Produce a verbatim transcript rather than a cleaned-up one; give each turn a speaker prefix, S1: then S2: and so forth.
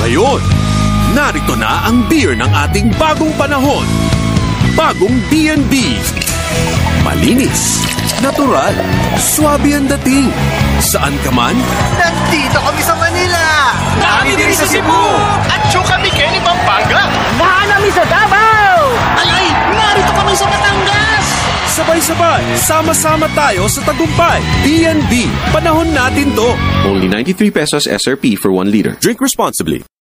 S1: Ngayon, narito na ang beer ng ating bagong panahon. Bagong B and B. Malinis, natural, swabe ang dating. Saan ka man?
S2: Nandito kami sa Manila!
S3: Kami din sa Cebu!
S2: At syo kami Kenny Pampanga!
S4: Nahanami sa Davao!
S3: Alay, narito kami sa Batangas!
S1: Sabay-sabay, sama-sama tayo sa tagumpay. B and B, panahon natin to.
S5: Only ninety-three pesos S R P for one liter.
S1: Drink responsibly.